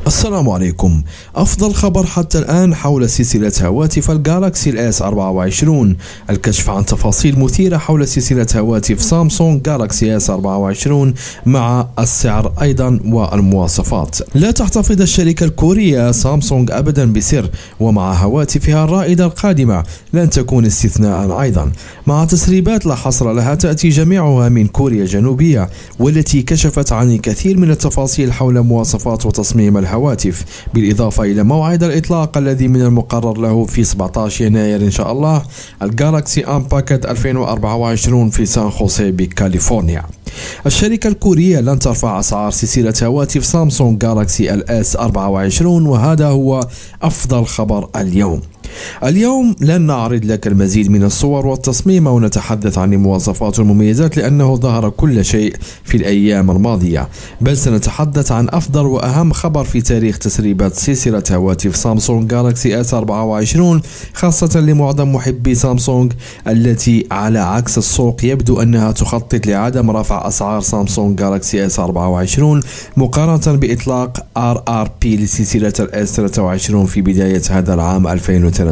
السلام عليكم. أفضل خبر حتى الآن حول سلسلة هواتف الجالاكسي الاس 24. الكشف عن تفاصيل مثيرة حول سلسلة هواتف سامسونج جالاكسي اس 24 مع السعر أيضا والمواصفات. لا تحتفظ الشركة الكورية سامسونج أبدا بسر، ومع هواتفها الرائدة القادمة لن تكون استثناء أيضا، مع تسريبات لا حصر لها تأتي جميعها من كوريا الجنوبية، والتي كشفت عن الكثير من التفاصيل حول مواصفات وتصميم الهواتف، بالإضافة إلى موعد الإطلاق الذي من المقرر له في 17 يناير إن شاء الله، الجالاكسي أنباكد 2024 في سان خوسيه بكاليفورنيا. الشركة الكورية لن ترفع أسعار سلسلة هواتف سامسونج جالاكسي الاس 24، وهذا هو أفضل خبر اليوم. اليوم لن نعرض لك المزيد من الصور والتصميم ونتحدث عن المواصفات والمميزات، لأنه ظهر كل شيء في الأيام الماضية، بل سنتحدث عن أفضل وأهم خبر في تاريخ تسريبات سلسلة هواتف سامسونج جالاكسي اس 24، خاصة لمعظم محبي سامسونج التي على عكس السوق يبدو أنها تخطط لعدم رفع أسعار سامسونج جالاكسي اس 24 مقارنة بإطلاق RRP لسلسلة الاس 23 في بداية هذا العام 2023.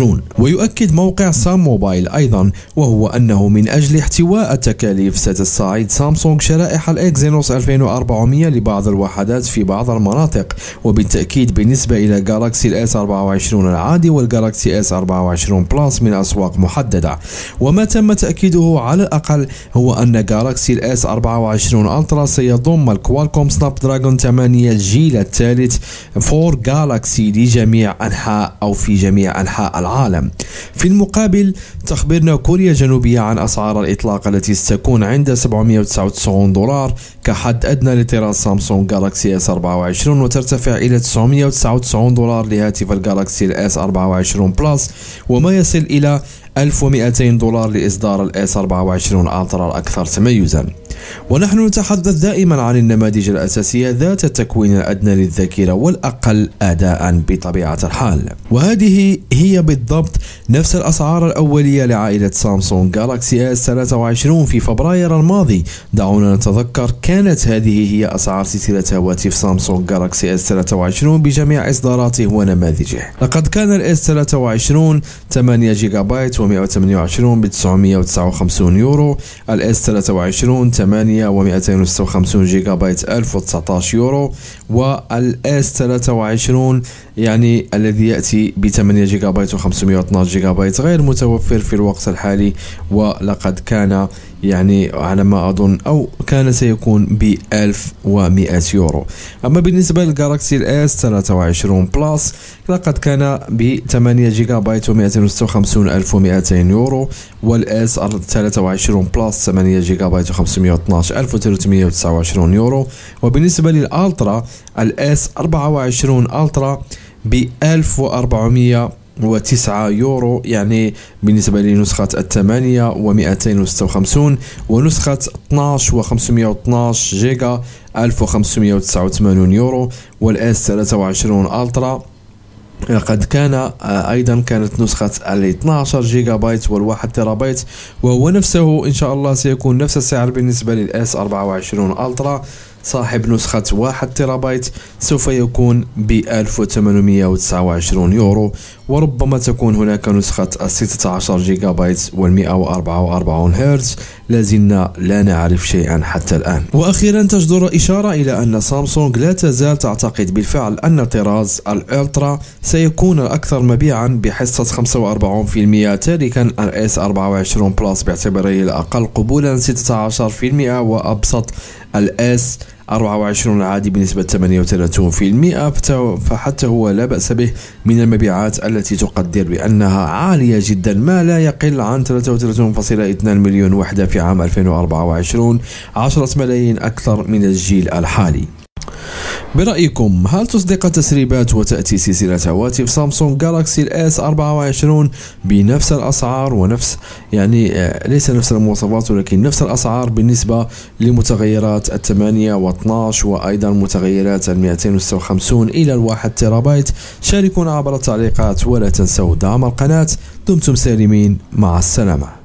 ويؤكد موقع سام موبايل أيضا وهو أنه من أجل احتواء التكاليف ستستعيد سامسونج شرائح الإكزينوس 2400 لبعض الوحدات في بعض المناطق، وبالتأكيد بالنسبة إلى جالاكسي الاس 24 العادي والجالاكسي اس 24 بلس من أسواق محددة. وما تم تأكيده على الأقل هو أن جالاكسي الاس 24 ألترا سيضم الكوالكوم سناب دراجون 8 الجيل الثالث 4 جالاكسي لجميع أنحاء أو في جميع أنحاء العالم. في المقابل تخبرنا كوريا الجنوبية عن أسعار الإطلاق التي ستكون عند $799 كحد أدنى لطراز سامسونج جالاكسي اس 24، وترتفع إلى $999 لهاتف الجالاكسي الاس 24 بلس، وما يصل إلى $1200 لإصدار الاس 24 ألترا الأكثر تميزا. ونحن نتحدث دائما عن النماذج الأساسية ذات التكوين الأدنى للذاكرة والأقل أداء بطبيعة الحال، وهذه هي بالضبط نفس الأسعار الأولية لعائلة سامسونج جالاكسي اس 23 في فبراير الماضي. دعونا نتذكر كانت هذه هي أسعار سلسلة هواتف سامسونج جالاكسي اس 23 بجميع إصداراته ونماذجه. لقد كان الاس 23 8 جيجا بايت و128 ب €959، الاس 23 8 و256 جيجا بايت €1019، والاس 23 يعني الذي يأتي ب 8 جيجا بايت و512 جيجا بايت غير متوفر في الوقت الحالي، ولقد كان يعني على ما أظن أو كان سيكون ب €1100. أما بالنسبة للجالاكسي الاس 23 بلس لقد كان ب 8 جيجا بايت و256 €1200، والاس 23 بلس 8 جيجا بايت و512 €1329. وبالنسبة للألترا الاس 24 ألترا ب €1409، يعني بالنسبة لنسخة 8 و256، ونسخة 12 و512 جيجا €1589. والاس 23 ألترا قد كان أيضا كانت نسخة 12 جيجا بايت وال1 تيرابايت، وهو نفسه إن شاء الله سيكون نفس السعر بالنسبة للإس 24 ألترا. صاحب نسخة 1 تيرابايت سوف يكون ب €1829، وربما تكون هناك نسخة 16 جيجا بايت وال144 هرتز، لازلنا لا نعرف شيئا حتى الآن. وأخيرا تجدر إشارة إلى أن سامسونج لا تزال تعتقد بالفعل أن طراز الألترا سيكون الأكثر مبيعا بحصة 45%، تاركا الاس 24 بلس باعتباره الأقل قبولا 16%، وأبسط الاس 24 العادي بنسبة 38%، فحتى هو لا بأس به من المبيعات التي تقدر بأنها عالية جدا، ما لا يقل عن 33.2 مليون وحدة في عام 2024، 10 ملايين أكثر من الجيل الحالي. برأيكم هل تصدق تسريبات وتأتي سلسلة هواتف سامسونج جالاكسي الاس 24 بنفس الأسعار ونفس يعني ليس نفس المواصفات ولكن نفس الأسعار بالنسبة لمتغيرات 8 و12 وأيضا متغيرات 256 إلى 1 تيرابايت؟ شاركونا عبر التعليقات ولا تنسوا دعم القناة. دمتم سالمين، مع السلامة.